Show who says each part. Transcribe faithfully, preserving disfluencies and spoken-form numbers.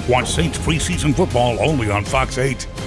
Speaker 1: Watch Saints preseason football only on Fox eight.